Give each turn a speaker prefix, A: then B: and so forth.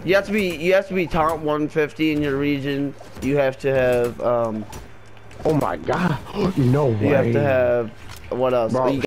A: You have to be top 150 in your region. You have to have
B: Oh my god. No way.
A: You have to have what else?
B: Bro.